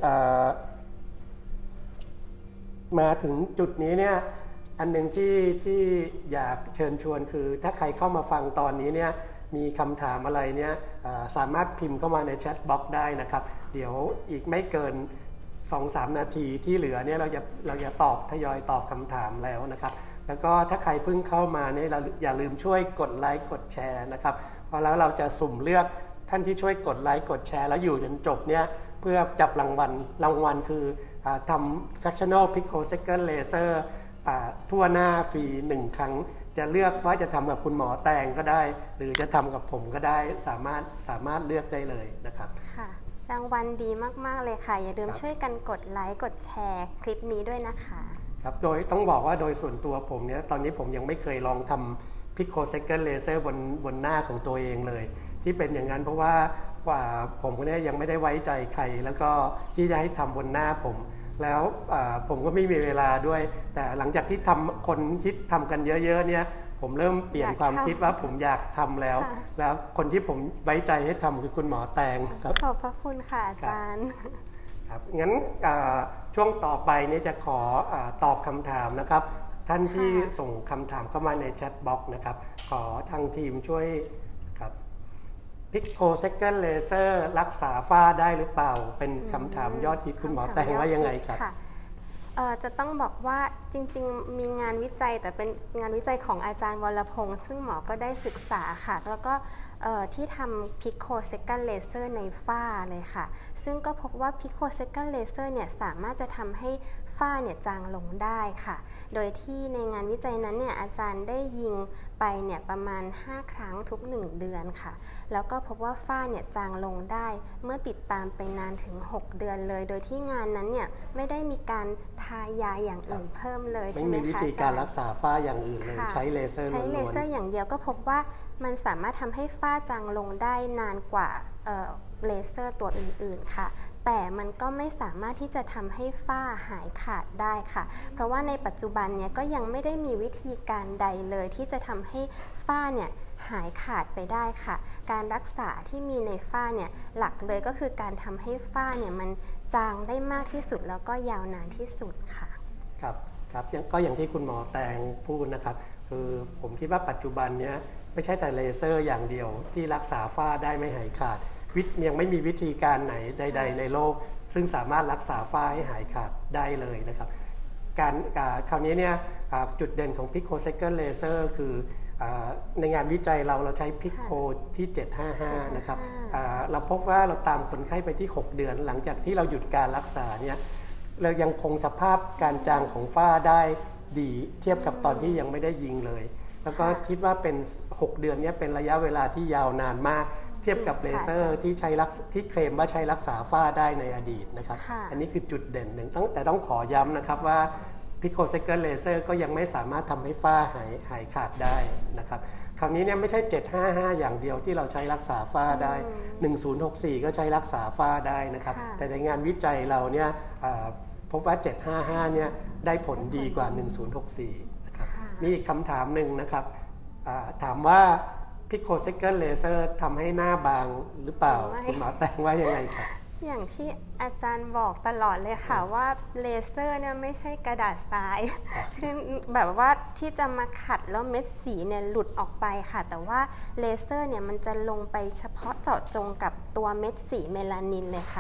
มาถึงจุดนี้เนี่ยอันหนึ่งที่ที่อยากเชิญชวนคือถ้าใครเข้ามาฟังตอนนี้เนี่ยมีคำถามอะไรเนี่ยสามารถพิมพ์เข้ามาในแชทบ็อกซ์ได้นะครับเดี๋ยวอีกไม่เกิน สองถึงสาม นาทีที่เหลือเนี่ยเราจะเราจะตอบทยอยตอบคำถามแล้วนะครับแล้วก็ถ้าใครเพิ่งเข้ามาเนี่ยเราอย่าลืมช่วยกดไลค์กดแชร์นะครับเพราะแล้วเราจะสุ่มเลือกท่านที่ช่วยกดไลค์กดแชร์แล้วอยู่จนจบเนี่ยเพื่อจับรางวัลรางวัลคือทำ fractional picosecond laser ทั่วหน้าฟรีหนึ่งครั้งจะเลือกว่าจะทำกับคุณหมอแตงก็ได้หรือจะทำกับผมก็ได้สามารถสามารถเลือกได้เลยนะครับค่ะรางวัลดีมากๆเลยค่ะอย่าลืมช่วยกันกดไลค์กดแชร์คลิปนี้ด้วยนะคะครับโดยต้องบอกว่าโดยส่วนตัวผมเนี่ยตอนนี้ผมยังไม่เคยลองทำ picosecond laser บนบนหน้าของตัวเองเลยที่เป็นอย่างนั้นเพราะว่าว่าผมเนี่ยยังไม่ได้ไว้ใจใครแล้วก็ที่จะให้ทำบนหน้าผมแล้วผมก็ไม่มีเวลาด้วยแต่หลังจากที่ทำคนคิดทำกันเยอะๆเนี่ยผมเริ่มเปลี่ยนความคิดว่าผมอยากทำแล้วแล้วคนที่ผมไว้ใจให้ทำคือคุณหมอแตงครับขอบพระคุณค่ะอาจารย์ครับงั้นช่วงต่อไปนี้จะขอตอบคำถามนะครับท่านที่ส่งคำถามเข้ามาในแชทบ็อกซ์นะครับขอทางทีมช่วยครับPicosecond Laser รักษาฝ้าได้หรือเปล่าเป็นคำถามยอดฮิตคุณหมอแต่งว่ายังไงครับจะต้องบอกว่าจริงๆมีงานวิจัยแต่เป็นงานวิจัยของอาจารย์วรพงษ์ซึ่งหมอก็ได้ศึกษาค่ะแล้วก็ที่ทำ Picosecond Laser ในฝ้าเลยค่ะซึ่งก็พบว่า Picosecond Laser เนี่ยสามารถจะทำให้ฝ้าเนี่ยจางลงได้ค่ะโดยที่ในงานวิจัยนั้นเนี่ยอาจารย์ได้ยิงไปเนี่ยประมาณห้าครั้งทุกหนึ่งเดือนค่ะแล้วก็พบว่าฝ้าเนี่ยจางลงได้เมื่อติดตามไปนานถึงหกเดือนเลยโดยที่งานนั้นเนี่ยไม่ได้มีการทายาอย่างอื่นเพิ่มเลยใช่ไหมคะไม่มีวิธีการรักษาฝ้าอย่างอื่นเลยใช้เลเซอร์ใช้เลเซอร์อย่างเดียวก็พบว่ามันสามารถทำให้ฝ้าจางลงได้นานกว่าเลเซอร์ตัวอื่นๆค่ะแต่มันก็ไม่สามารถที่จะทำให้ฝ้าหายขาดได้ค่ะเพราะว่าในปัจจุบันเนี่ยก็ยังไม่ได้มีวิธีการใดเลยที่จะทำให้ฝ้าเนี่ยหายขาดไปได้ค่ะการรักษาที่มีในฝ้าเนี่ยหลักเลยก็คือการทำให้ฝ้าเนี่ยมันจางได้มากที่สุดแล้วก็ยาวนานที่สุดค่ะครับครับก็อย่างที่คุณหมอแตงพูดนะครับคือผมคิดว่าปัจจุบันเนี้ยไม่ใช่แต่เลเซอร์อย่างเดียวที่รักษาฝ้าได้ไม่หายขาดยังไม่มีวิธีการไหนใดๆในโลกซึ่งสามารถรักษาฝ้าให้หายขาดได้เลยนะครับการคราวนี้เนี่ยจุดเด่นของ Picosecond Laser คือในงานวิจัยเราเราใช้พิกโคที่เจ็ดห้าห้านะครับเราพบว่าเราตามคนไข้ไปที่หกเดือนหลังจากที่เราหยุดการรักษาเนี่ยเรายังคงสภาพการจางของฝ้าได้ดีเทียบกับตอนที่ยังไม่ได้ยิงเลยแล้วก็คิดว่าเป็นหกเดือนนี้เป็นระยะเวลาที่ยาวนานมากเทียบกับเลเซอร์ที่ใช้รักที่เคลมว่าใช้รักษาฝ้าได้ในอดีตนะครับอันนี้คือจุดเด่นหนึ่งแต่ต้องขอย้ำนะครับว่า Picosecond Laser ก็ยังไม่สามารถทำให้ฝ้าหายหายขาดได้นะครับคราวนี้เนี่ยไม่ใช่เจ็ดห้าห้าอย่างเดียวที่เราใช้รักษาฝ้าได้หนึ่งศูนย์หกสี่ก็ใช้รักษาฝ้าได้นะครับแต่ในงานวิจัยเราเนี่ยพบว่าเจ็ดห้าห้าเนี่ยได้ผลดีกว่าหนึ่งศูนย์หกสี่นะครับมีอีกคำถามหนึ่งนะครับถามว่าPicosecond Laser ทำให้หน้าบางหรือเปล่าคุณหมอแต่งว่ายังไงครับอย่างที่อาจารย์บอกตลอดเลยค่ะว่าเลเซอร์เนี่ยไม่ใช่กระดาษทรายคือแบบว่าที่จะมาขัดแล้วเม็ดสีเนี่ยหลุดออกไปค่ะแต่ว่าเลเซอร์เนี่ยมันจะลงไปเฉพาะเจาะจงกับตัวเม็ดสีเมลานินเลยค่ะ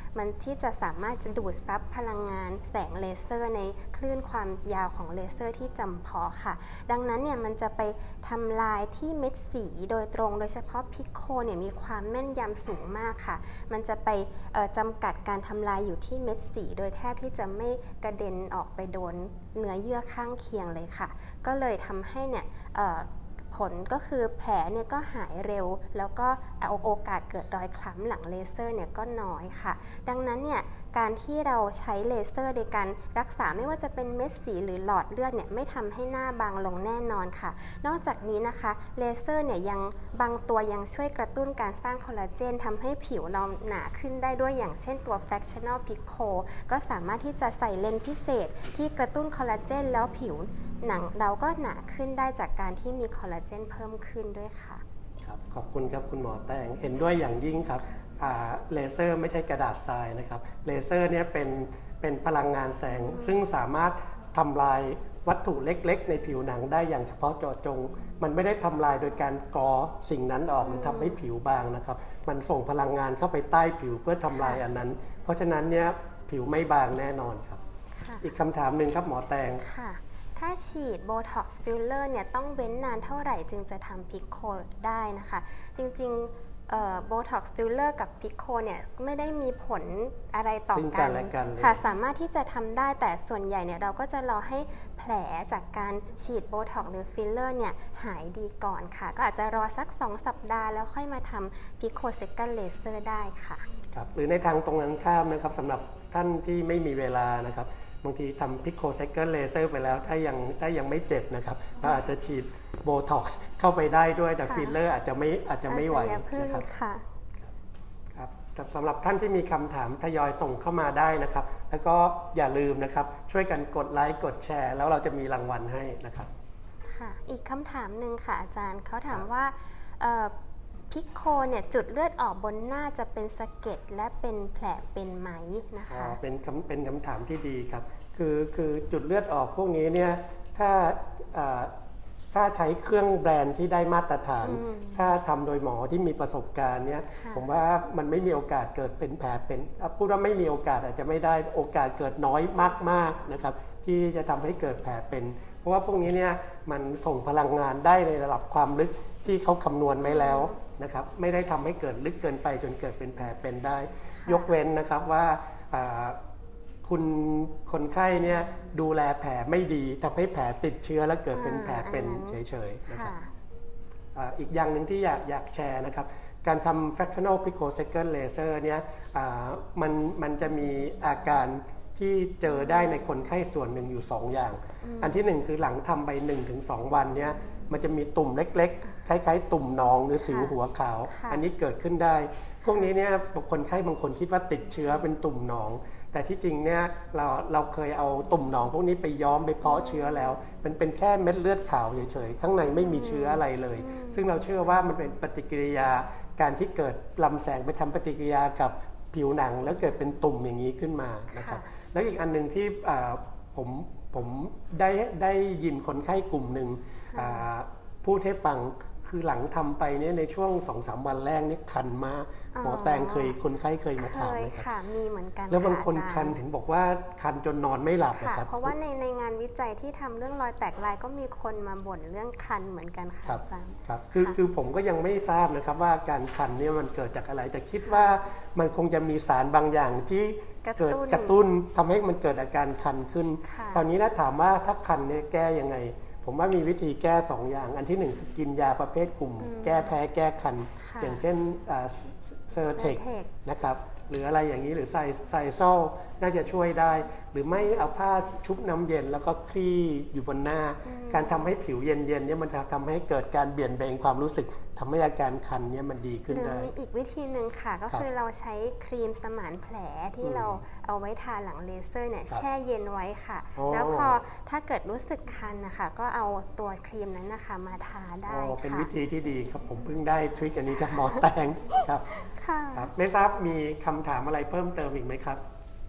มันที่จะสามารถจะดูดซับพลังงานแสงเลเซอร์ในคลื่นความยาวของเลเซอร์ที่จำเพาะค่ะดังนั้นเนี่ยมันจะไปทำลายที่เม็ดสีโดยตรงโดยเฉพาะพิกโคเนี่ยมีความแม่นยำสูงมากค่ะมันจะไปจำกัดการทำลายอยู่ที่เม็ดสีโดยแทบที่จะไม่กระเด็นออกไปโดนเนื้อเยื่อข้างเคียงเลยค่ะก็เลยทำให้เนี่ยผลก็คือแผลเนี่ยก็หายเร็วแล้วก็โอกาสเกิดรอยคล้ำหลังเลเซอร์เนี่ยก็น้อยค่ะดังนั้นเนี่ยการที่เราใช้เลเซอร์ในการรักษาไม่ว่าจะเป็นเม็ดสีหรือหลอดเลือดเนี่ยไม่ทำให้หน้าบางลงแน่นอนค่ะนอกจากนี้นะคะเลเซอร์เนี่ยยังบางตัวยังช่วยกระตุ้นการสร้างคอลลาเจนทำให้ผิวเราหนาขึ้นได้ด้วยอย่างเช่นตัว fractional pico ก็สามารถที่จะใส่เลนส์พิเศษที่กระตุ้นคอลลาเจนแล้วผิวหนังเราก็หนาขึ้นได้จากการที่มีคอลลาเจนเพิ่มขึ้นด้วยค่ะครับขอบคุณครับคุณหมอแตงเห็นด้วยอย่างยิ่งครับเลเซอร์ไม่ใช่กระดาษทรายนะครับเลเซอร์เนี่ยเป็นเป็นพลังงานแสงซึ่งสามารถทำลายวัตถุเล็กๆในผิวหนังได้อย่างเฉพาะเจาะจงมันไม่ได้ทำลายโดยการกอสิ่งนั้นออกหรือทำให้ผิวบางนะครับมันส่งพลังงานเข้าไปใต้ผิวเพื่อทำลายอันนั้นเพราะฉะนั้นเนี่ยผิวไม่บางแน่นอนครับอีกคำถามหนึ่งครับหมอแตงถ้าฉีดโบท็อกซ์ฟิลเลอร์เนี่ยต้องเว้นนานเท่าไหร่จึงจะทำพิกโคได้นะคะจริงๆโบท็อกซ์ฟิลเลอร์กับพิกโคเนี่ยไม่ได้มีผลอะไรต่อกันค่ะสามารถที่จะทำได้แต่ส่วนใหญ่เนี่ยเราก็จะรอให้แผลจากการฉีดโบท็อกซ์หรือฟิลเลอร์เนี่ยหายดีก่อนค่ะก็อาจจะรอสักสองสัปดาห์แล้วค่อยมาทำพิกโคเซคันด์เลเซอร์ได้ค่ะครับหรือในทางตรงกันข้ามนะครับสำหรับท่านที่ไม่มีเวลานะครับบางทีทำพิกโคเซคันด์เลเซอร์ไปแล้วถ้ายังถ้ายังไม่เจ็บนะครับเราอาจจะฉีดโบท็อกซ์เข้าไปได้ด้วยแต่ฟิลเลอร์อาจจะไม่อาจจะไม่ไหวนะครับครับสำหรับท่านที่มีคำถามทยอยส่งเข้ามาได้นะครับแล้วก็อย่าลืมนะครับช่วยกันกดไลค์กดแชร์แล้วเราจะมีรางวัลให้นะครับค่ะอีกคำถามหนึ่งค่ะอาจารย์เขาถามว่าพิกโคเนี่ยจุดเลือดออกบนหน้าจะเป็นสะเก็ดและเป็นแผลเป็นไหมนะคะอ๋อเป็นเป็นคำถามที่ดีครับคือคือจุดเลือดออกพวกนี้เนี่ยถ้าถ้าใช้เครื่องแบรนด์ที่ได้มาตรฐานถ้าทำโดยหมอที่มีประสบการณ์เนี่ยผมว่ามันไม่มีโอกาสเกิดเป็นแผลเป็นพูดว่าไม่มีโอกาสอาจจะไม่ได้โอกาสเกิดน้อยมากๆนะครับที่จะทำให้เกิดแผลเป็นเพราะว่าพวกนี้เนี่ยมันส่งพลังงานได้ในระดับความลึกที่เขาคำนวณไว้แล้วนะครับไม่ได้ทำให้เกิดลึกเกินไปจนเกิดเป็นแผลเป็นได้ยกเว้นนะครับว่าคุณคนไข้เนี่ยดูแลแผลไม่ดีทำให้แผลติดเชื้อแล้วเกิดเป็นแผลเป็นเฉยๆนะครับอีกอย่างหนึ่งที่อยากอยากแชร์นะครับการทำ fractional picosecond laser เนี่ยมันมันจะมีอาการที่เจอได้ในคนไข้ส่วนหนึ่งอยู่สองอย่างอันที่หนึ่งคือหลังทำไป หนึ่งถึงสอง วันเนี่ยมันจะมีตุ่มเล็กๆคล้ายๆตุ่มหนองหรือสิวหัวขาวอันนี้เกิดขึ้นได้พวกนี้เนี่ยคนไข้บางคนคิดว่าติดเชื้อเป็นตุ่มหนองแต่ที่จริงเนี่ยเราเราเคยเอาตุ่มหนองพวกนี้ไปย้อมไปเพาะเชื้อแล้วมันเป็นแค่เม็ดเลือดขาวเฉยๆข้างในไม่มีเชื้ออะไรเลยซึ่งเราเชื่อว่ามันเป็นปฏิกิริยาการที่เกิดลำแสงไปทำปฏิกิริยากับผิวหนังแล้วเกิดเป็นตุ่มอย่างนี้ขึ้นมานะครับแล้วอีกอันนึงที่ผมผมได้ได้ยินคนไข้กลุ่มหนึ่งพูดให้ฟังคือหลังทำไปเนี่ยในช่วง สองถึงสาม วันแรกนี่คันมากหมอแตงเคยคนไข้เคยมาถามไหมครับค่ะมีเหมือนกันแล้วบางคนคันถึงบอกว่าคันจนนอนไม่หลับนะครับเพราะว่าในในงานวิจัยที่ทำเรื่องรอยแตกลายก็มีคนมาบ่นเรื่องคันเหมือนกันค่ะอาจารย์ครับคือคือผมก็ยังไม่ทราบนะครับว่าการคันเนี่ยมันเกิดจากอะไรแต่คิดว่ามันคงจะมีสารบางอย่างที่เกิดกระตุ้นทำให้มันเกิดอาการคันขึ้นคราวนี้ถ้าถามว่าถ้าคันเนี่ยแก้ยังไงผมว่ามีวิธีแก้สองอย่างอันที่หนึ่งกินยาประเภทกลุ่มแก้แพ้แก้คันอย่างเช่นเซอร์เทคนะครับหรืออะไรอย่างนี้หรือไซไซโซน่าจะช่วยได้หรือไม่เอาผ้าชุบน้ำเย็นแล้วก็คลี่อยู่บนหน้าการทำให้ผิวเย็นๆเนี่ยมันจะทำให้เกิดการเบี่ยนเบนความรู้สึกทำให้อาการคันเนี่ยมันดีขึ้นได้หรือมีอีกวิธีหนึ่งค่ะก็คือเราใช้ครีมสมานแผลที่เราเอาไว้ทาหลังเลเซอร์เนี่ยแช่เย็นไว้ค่ะแล้วพอถ้าเกิดรู้สึกคันนะคะก็เอาตัวครีมนั้นนะคะมาทาได้ค่ะเป็นวิธีที่ดีครับผมเพิ่งได้ทริคอันนี้จากหมอแตงครับค่ะไม่ทราบมีคำถามอะไรเพิ่มเติมอีกไหมครับ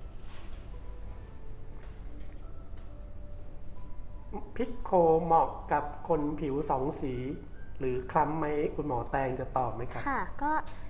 พิกโคเหมาะกับคนผิวสองสีหรือคล้ำไหมคุณหมอแตงจะตอบไหมครับค่ะก็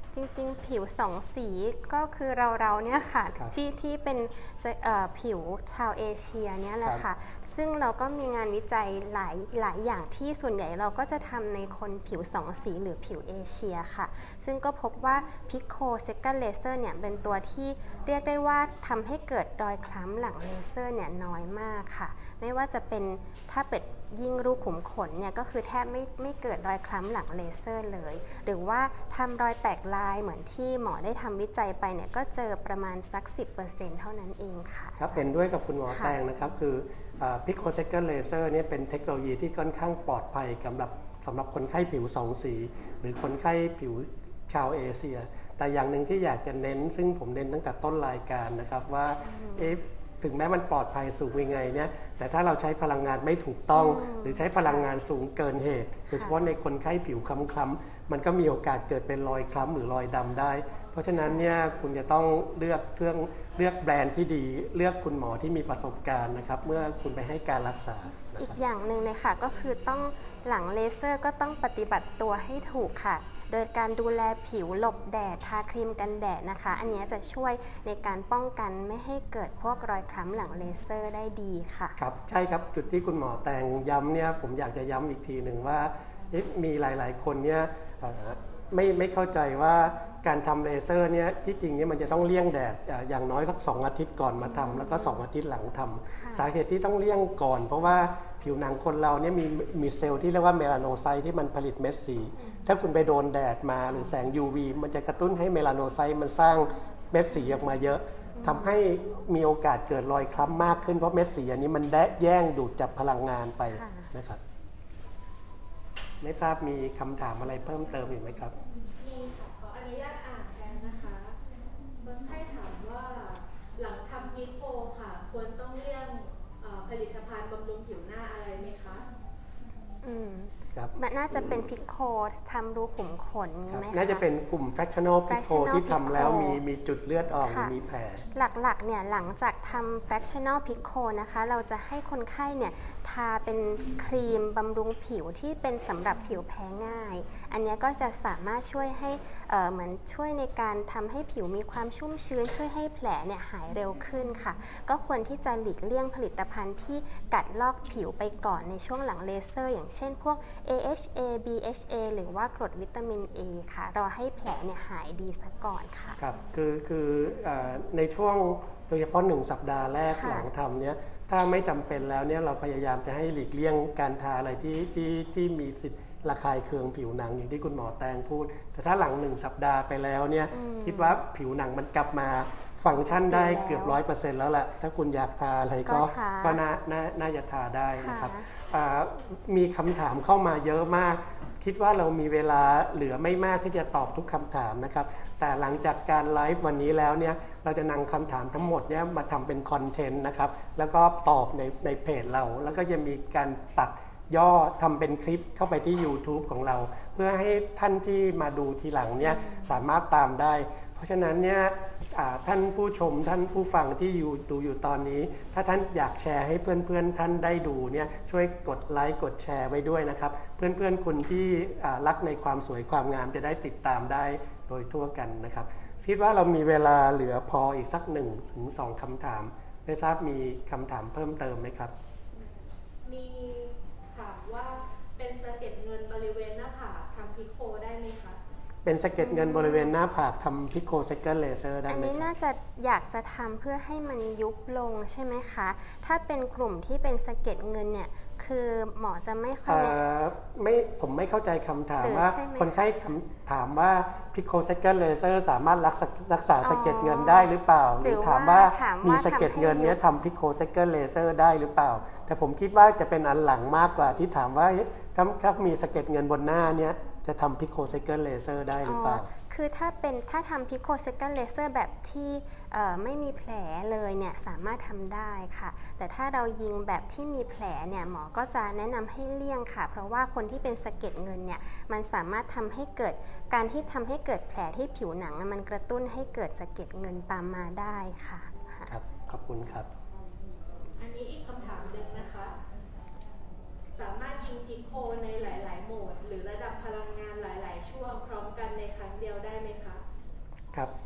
จริงๆผิวสองสีก็คือเราเราเนี่ยค่ะที่ที่เป็นผิวชาวเอเชียเนี่ยแหละค่ะซึ่งเราก็มีงานวิจัยหลายหลายอย่างที่ส่วนใหญ่เราก็จะทำในคนผิวสองสีหรือผิวเอเชียค่ะซึ่งก็พบว่า Pico Second Laser เนี่ยเป็นตัวที่เรียกได้ว่าทำให้เกิดรอยคล้ำหลังเลเซอร์เนี่ยน้อยมากค่ะไม่ว่าจะเป็นถ้าเป็นยิ่งรูขุมขนเนี่ยก็คือแทบไม่ไม่เกิดรอยคล้ำหลังเลเซอร์เลยหรือว่าทำรอยแตกลายเหมือนที่หมอได้ทำวิจัยไปเนี่ยก็เจอประมาณสัก สิบเปอร์เซ็นต์ เท่านั้นเองค่ะครับเห็นด้วยกับคุณหมอแตงนะครับคือ Pico Second Laser เนี่ยเป็นเทคโนโลยีที่ค่อนข้างปลอดภัยสำหรับสำหรับคนไข้ผิวสองสีหรือคนไข้ผิวชาวเอเชียแต่อย่างหนึ่งที่อยากจะเน้นซึ่งผมเน้นตั้งแต่ต้นรายการนะครับว่าเอ๊ะถึงแม้มันปลอดภัยสูงยังไงเนี่ยแต่ถ้าเราใช้พลังงานไม่ถูกต้องหรือใช้พลังงานสูงเกินเหตุโดยเฉพาะในคนไข้ผิวคล้ำๆมันก็มีโอกาสเกิดเป็นรอยคล้ำหรือรอยดำได้เพราะฉะนั้นเนี่ยคุณจะต้องเลือกเครื่องเลือกแบรนด์ที่ดีเลือกคุณหมอที่มีประสบการณ์นะครับเมื่อคุณไปให้การรักษาอีกอย่างหนึ่งเลยค่ะก็คือต้องหลังเลเซอร์ก็ต้องปฏิบัติตัวให้ถูกค่ะโดยการดูแลผิวหลบแดดทาครีมกันแดดนะคะอันนี้จะช่วยในการป้องกันไม่ให้เกิดพวกรอยคล้ำหลังเลเซอร์ได้ดีค่ะครับใช่ครับจุดที่คุณหมอแตงย้ำเนี่ยผมอยากจะย้ำอีกทีหนึ่งว่ามีหลายๆคนเนี่ยไม่ไม่เข้าใจว่าการทำเลเซอร์เนี่ยที่จริงเนี่ยมันจะต้องเลี่ยงแดดอย่างน้อยสักสองอาทิตย์ก่อนมาทำแล้วก็สองอาทิตย์หลังทำสาเหตุที่ต้องเลี่ยงก่อนเพราะว่าผิวหนังคนเราเนี่ยมีมีเซลล์ที่เรียกว่าเมลาโนไซต์ที่มันผลิตเม็ดสีถ้าคุณไปโดนแดดมาหรือแสง ยู วี มันจะกระตุ้นให้เมลาโนไซต์มันสร้างเม็ดสีออกมาเยอะทำให้มีโอกาสเกิดรอยคล้ำมากขึ้นเพราะเม็ดสีอันนี้มันแย่งดูดจับพลังงานไปนะครับไม่ทราบมีคำถามอะไรเพิ่มเติมอีกไหมครับมีค่ะขออนุญาตอ่านแทนนะคะคนไข้ถามว่าหลังทำพีโคค่ะควรต้องเลี่ยงผลิตภัณฑ์บำรุงผิวหน้าอะไรไหมคะอืมมันน่าจะเป็นพิโคทำรูขุมขนไหมคะน่าจะเป็นกลุ่ม fractional pico ที่ทำแล้วมีมีจุดเลือดออกมีแผลหลักๆเนี่ยหลังจากทำ fractional pico นะคะเราจะให้คนไข้เนี่ยทาเป็นครีมบำรุงผิวที่เป็นสำหรับผิวแพ้ง่ายอันนี้ก็จะสามารถช่วยให้เอ่อเหมือนช่วยในการทำให้ผิวมีความชุ่มชื้นช่วยให้แผลเนี่ยหายเร็วขึ้นค่ะก็ควรที่จะหลีกเลี่ยงผลิตภัณฑ์ที่กัดลอกผิวไปก่อนในช่วงหลังเลเซอร์อย่างเช่นพวก เอ เอช เอ บี เอช เอ หรือว่ากรดวิตามิน A ค่ะรอให้แผลเนี่ยหายดีซะก่อนค่ะครับคือคือในช่วงโดยเฉพาะหนึ่งสัปดาห์แรกหลังทำเนี่ยถ้าไม่จำเป็นแล้วเนี่ยเราพยายามจะให้หลีกเลี่ยงการทาอะไรที่ที่ที่มีสิทธิ์ระคายเคืองผิวหนังอย่างที่คุณหมอแตงพูดแต่ถ้าหลังหนึ่งสัปดาห์ไปแล้วเนี่ยคิดว่าผิวหนังมันกลับมาฟังก์ชันได้เกือบร้อยเปอร์เซ็นต์แล้วแหละถ้าคุณอยากทาอะไรก็ก็น่าน่าน่าจะทาได้นะครับมีคำถามเข้ามาเยอะมากคิดว่าเรามีเวลาเหลือไม่มากที่จะตอบทุกคำถามนะครับแต่หลังจากการไลฟ์วันนี้แล้วเนี่ยเราจะนำคำถามทั้งหมดเนี่ยมาทำเป็นคอนเทนต์นะครับแล้วก็ตอบในในเพจเราแล้วก็จะมีการตัดย่อทำเป็นคลิปเข้าไปที่ YouTube ของเราเพื่อให้ท่านที่มาดูทีหลังเนี่ยสามารถตามได้เพราะฉะนั้นเนี่ยท่านผู้ชมท่านผู้ฟังที่อยู่ดูอยู่ตอนนี้ถ้าท่านอยากแชร์ให้เพื่อนๆท่านได้ดูเนี่ยช่วยกดไลค์กดแชร์ไว้ด้วยนะครับเพื่อนๆคนที่รักในความสวยความงามจะได้ติดตามได้โดยทั่วกันนะครับคิดว่าเรามีเวลาเหลือพออีกสักหนึ่งถึงสองคำถามไม่ทราบมีคำถามเพิ่มเติมไหมครับมีถามว่าเป็นสะเก็ดเงินบริเวณหน้าผากทำพิโคได้ไหมคะเป็นสะเก็ดเงินบริเวณหน้าผากทำพิโคเซคันด์เลเซอร์ได้ไหมอันนี้น่าจะอยากจะทำเพื่อให้มันยุบลงใช่ไหมคะถ้าเป็นกลุ่มที่เป็นสะเก็ดเงินเนี่ยคือหมอจะไม่ค่อยไม่ผมไม่เข้าใจคำถามว่าคนไข้ถามว่าพิโคเซคันด์เลเซอร์สามารถรักษารักษาสะเก็ดเงินได้หรือเปล่าหรือถามว่ามีสะเก็ดเงินเนี้ยทำพิโคเซคันด์เลเซอร์ได้หรือเปล่าแต่ผมคิดว่าจะเป็นอันหลังมากกว่าที่ถามว่าถ้าถ้ามีสะเก็ดเงินบนหน้าเนี้ยจะทำพิโคเซคันด์เลเซอร์ได้หรือเปล่าคือถ้าเป็นถ้าทำพิโคเซคันด์เลเซอร์แบบที่ไม่มีแผลเลยเนี่ยสามารถทำได้ค่ะแต่ถ้าเรายิงแบบที่มีแผลเนี่ยหมอก็จะแนะนำให้เลี่ยงค่ะเพราะว่าคนที่เป็นสะเก็ดเงินเนี่ยมันสามารถทำให้เกิดการที่ทำให้เกิดแผลที่ผิวหนังมันกระตุ้นให้เกิดสะเก็ดเงินตามมาได้ค่ะครับขอบคุณครับอันนี้อีกคำถามหนึ่งนะคะสามารถยิงพิโคในหลายๆโหมดหรือระดับพลังงานหลายๆช่วงพร้อมกันในครั้งเดียวได้ไหมคะ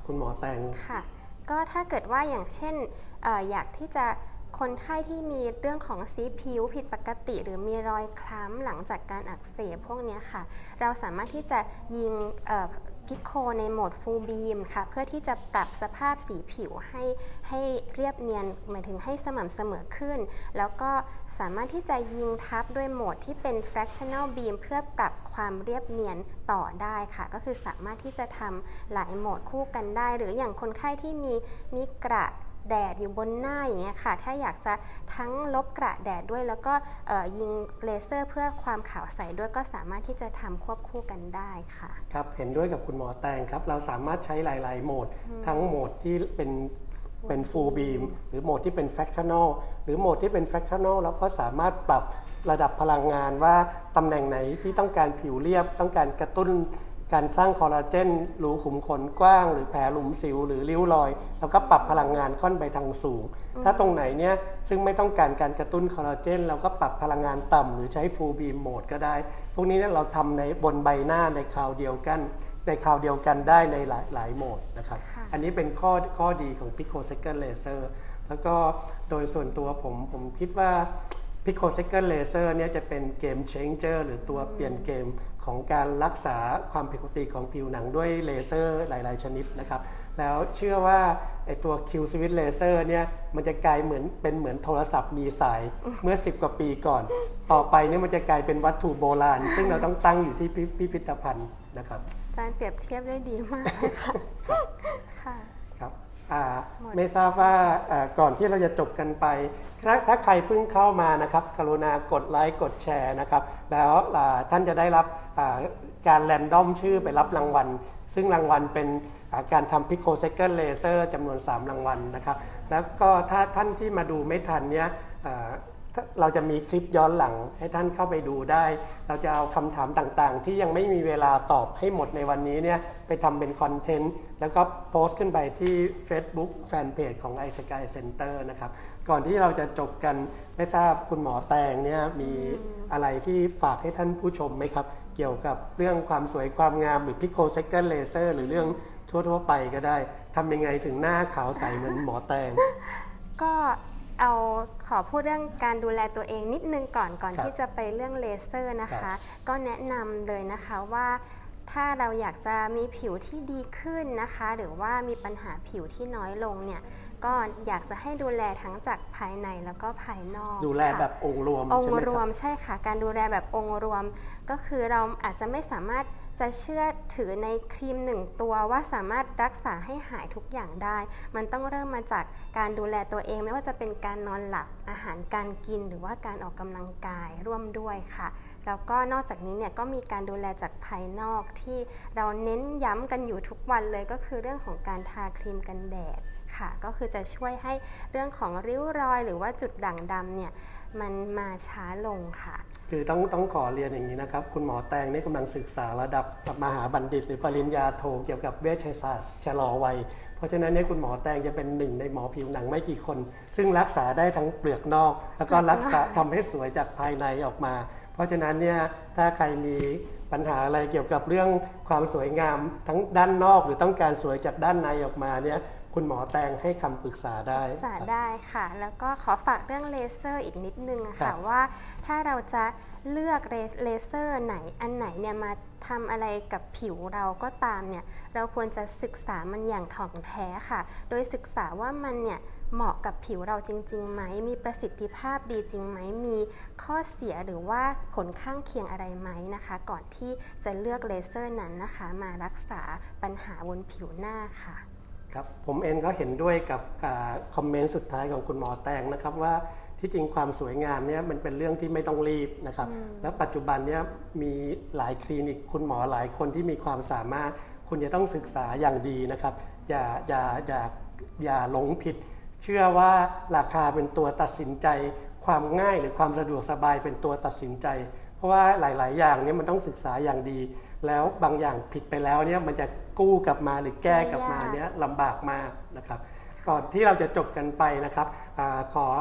คุณหมอแตงค่ะก็ถ้าเกิดว่าอย่างเช่น เอออยากที่จะคนไข้ที่มีเรื่องของสีผิวผิดปกติหรือมีรอยคล้ำหลังจากการอักเสบพวกนี้ค่ะเราสามารถที่จะยิงพิโคในโหมดฟูลบีมค่ะเพื่อที่จะปรับสภาพสีผิวให้ให้เรียบเนียนหมายถึงให้สม่ำเสมอขึ้นแล้วก็สามารถที่จะยิงทับด้วยโหมดที่เป็น fractional beam เพื่อปรับความเรียบเนียนต่อได้ค่ะก็คือสามารถที่จะทำหลายโหมดคู่กันได้หรืออย่างคนไข้ที่มีมีกระแดดอยู่บนหน้าอย่างเงี้ยค่ะถ้าอยากจะทั้งลบกระแดดด้วยแล้วก็ยิงเลเซอร์เพื่อความขาวใสด้วยก็สามารถที่จะทำควบคู่กันได้ค่ะครับเห็นด้วยกับคุณหมอแตงครับเราสามารถใช้หลายๆโหมดทั้งโหมดที่เป็นเป็น full beam หรือโหมดที่เป็น fractional หรือโหมดที่เป็น fractional แล้วก็สามารถปรับระดับพลังงานว่าตำแหน่งไหนที่ต้องการผิวเรียบต้องการกระตุ้นการสร้างคอลลาเจนรูขุมขนกว้างหรือแผลหลุมสิวหรือริ้วรอยแล้วก็ปรับพลังงานค่อนไปทางสูงถ้าตรงไหนเนี่ยซึ่งไม่ต้องการการกระตุ้นคอลลาเจนเราก็ปรับพลังงานต่ำหรือใช้ full beam mode ก็ได้พวกนี้เนี่ยเราทำในบนใบหน้าในคราวเดียวกันในคราวเดียวกันได้ในหลายหลายโหมดนะครับอันนี้เป็นข้อข้อดีของ Picosecond Laser แล้วก็โดยส่วนตัวผมผมคิดว่า Picosecond Laser เนี่ยจะเป็นเกม changer หรือตัวเปลี่ยนเกมของการรักษาความผิดปกติของผิวหนังด้วยเลเซอร์หลายๆชนิดนะครับแล้วเชื่อว่าไอตัว Q-Switch Laser เนี่ยมันจะกลายเหมือนเป็นเหมือนโทรศัพท์มีสายเมื่อสิบกว่าปีก่อนต่อไปเนี่ยมันจะกลายเป็นวัตถุโบราณซึ่งเราต้องตั้งอยู่ที่พิพิธภัณฑ์นะครับการเปรียบเทียบได้ดีมากเลยค่ะค่ะครับไม่ทราบว่าก่อนที่เราจะจบกันไปถ้าถ้าใครเพิ่งเข้ามานะครับกรุณากดไลค์กดแชร์นะครับแล้วท่านจะได้รับการแรนดอมชื่อไปรับรางวัลซึ่งรางวัลเป็นการทำ Picosecond Laser จำนวนสามรางวัลนะครับแล้วก็ถ้าท่านที่มาดูไม่ทันเนี่ยเราจะมีคลิปย้อนหลังให้ท่านเข้าไปดูได้เราจะเอาคำถามต่างๆที่ยังไม่มีเวลาตอบให้หมดในวันนี้เนี่ยไปทำเป็นคอนเทนต์แล้วก็โพสต์ขึ้นไปที่ Facebook Fanpage ของ iSky Center นะครับก่อนที่เราจะจบกันไม่ทราบคุณหมอแตงเนี่ยมีอะไรที่ฝากให้ท่านผู้ชมไหมครับเกี่ยวกับเรื่องความสวยความงามหรือ Picosecond Laser หรือเรื่องทั่วๆไปก็ได้ทำยังไงถึงหน้าขาวใสเหมือนหมอแตงก็เอาขอพูดเรื่องการดูแลตัวเองนิดนึงก่อนก่อนที่จะไปเรื่องเลเซอร์นะคะก็แนะนำเลยนะคะว่าถ้าเราอยากจะมีผิวที่ดีขึ้นนะคะหรือว่ามีปัญหาผิวที่น้อยลงเนี่ยก็อยากจะให้ดูแลทั้งจากภายในแล้วก็ภายนอกดูแลแบบองค์รวมองค์รวมใช่ค่ะการดูแลแบบองค์รวมก็คือเราอาจจะไม่สามารถจะเชื่อถือในครีมหนึ่งตัวว่าสามารถรักษาให้หายทุกอย่างได้มันต้องเริ่มมาจากการดูแลตัวเองไม่ว่าจะเป็นการนอนหลับอาหารการกินหรือว่าการออกกำลังกายร่วมด้วยค่ะแล้วก็นอกจากนี้เนี่ยก็มีการดูแลจากภายนอกที่เราเน้นย้ำกันอยู่ทุกวันเลยก็คือเรื่องของการทาครีมกันแดดค่ะก็คือจะช่วยให้เรื่องของริ้วรอยหรือว่าจุดด่างดำเนี่ยมันมาช้าลงค่ะคือต้องต้องขอเรียนอย่างนี้นะครับคุณหมอแตงนี่กำลังศึกษาระดับมหาบัณฑิตหรือปริญญาโทเกี่ยวกับเวชศาสตร์ชะลอวัยเพราะฉะนั้นเนี่ยคุณหมอแตงจะเป็นหนึ่งในหมอผิวหนังไม่กี่คนซึ่งรักษาได้ทั้งเปลือกนอกแล้วก็รักษาทำให้สวยจากภายในออกมาเพราะฉะนั้นเนี่ยถ้าใครมีปัญหาอะไรเกี่ยวกับเรื่องความสวยงามทั้งด้านนอกหรือต้องการสวยจากด้านในออกมาเนี่ยคุณหมอแตงให้คำปรึกษาได้ปรึกษาได้ค่ะแล้วก็ขอฝากเรื่องเลเซอร์อีกนิดนึงค่ะว่าถ้าเราจะเลือกเลเซอร์ไหนอันไหนเนี่ยมาทำอะไรกับผิวเราก็ตามเนี่ยเราควรจะศึกษามันอย่างถ่องแท้ค่ะโดยศึกษาว่ามันเนี่ยเหมาะกับผิวเราจริงๆไหมมีประสิทธิภาพดีจริงไหมมีข้อเสียหรือว่าผลข้างเคียงอะไรไหมนะคะก่อนที่จะเลือกเลเซอร์นั้นนะคะมารักษาปัญหาบนผิวหน้าค่ะครับผมเองก็เห็นด้วยกับคอมเมนต์สุดท้ายของคุณหมอแตงนะครับว่าที่จริงความสวยงามเนี่ยมันเป็นเรื่องที่ไม่ต้องรีบนะครับแล้วปัจจุบันเนี่ยมีหลายคลินิกคุณหมอหลายคนที่มีความสามารถคุณจะต้องศึกษาอย่างดีนะครับอย่าอย่าอย่าอย่าหลงผิดเชื่อว่าราคาเป็นตัวตัดสินใจความง่ายหรือความสะดวกสบายเป็นตัวตัดสินใจเพราะว่าหลายๆอย่างเนี่ยมันต้องศึกษาอย่างดีแล้วบางอย่างผิดไปแล้วเนี่ยมันจะกู้กลับมาหรือแก้กลับมาเนี่ยลำบากมากนะครับก่อนที่เราจะจบกันไปนะครับอขอ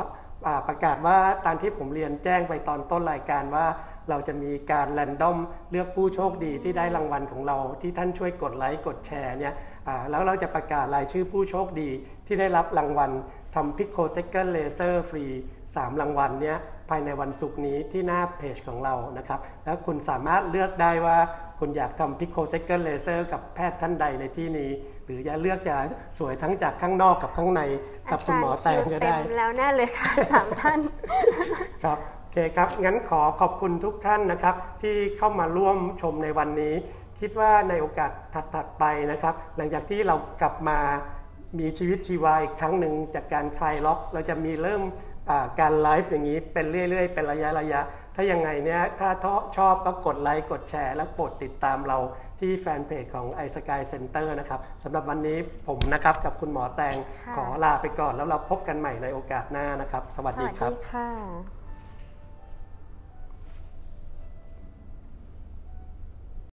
อ่าประกาศว่าตามที่ผมเรียนแจ้งไปตอนต้นรายการว่าเราจะมีการแรนดอมเลือกผู้โชคดีที่ได้รางวัลของเราที่ท่านช่วยกดไลค์กดแชร์เนี่ยแล้วเราจะประกาศรายชื่อผู้โชคดีที่ได้รับรางวัลทำพิโคเซกเกิลเลเซอร์ฟรีสามรางวัลเนี้ยภายในวันศุกร์นี้ที่หน้าเพจของเรานะครับแล้วคุณสามารถเลือกได้ว่าคุณอยากทำพิโคเซกเกิลเลเซอร์กับแพทย์ท่านใดในที่นี้หรือจะเลือกจะสวยทั้งจากข้างนอกกับข้างในกับคุณหมอแตงก็ได้เต็มแล้วแน่เลยค่ะสามท่านครับโอเคครับงั้นขอขอบคุณทุกท่านนะครับที่เข้ามาร่วมชมในวันนี้คิดว่าในโอกาสถัดๆไปนะครับหลังจากที่เรากลับมามีชีวิตชีวาอีกครั้งหนึ่งจากการคลายล็อกเราจะมีเริ่มการไลฟ์อย่างนี้เป็นเรื่อยๆเป็นระยะระยะถ้ายังไงเนี่ยถ้าชอบก็กดไลค์กดแชร์และโปรดติดตามเราที่แฟนเพจของ iSky Center นะครับสำหรับวันนี้ผมนะครับกับคุณหมอแตงขอลาไปก่อนแล้วเราพบกันใหม่ในโอกาสหน้านะครับสวัสดีครับสวัสดีค่ะ